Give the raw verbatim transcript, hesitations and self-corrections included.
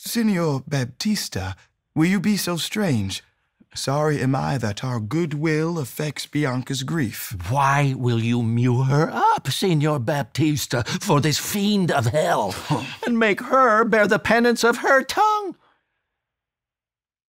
Signor Baptista, will you be so strange? Sorry am I that our goodwill affects Bianca's grief. Why will you mew her up, Signor Baptista, for this fiend of hell, and make her bear the penance of her tongue?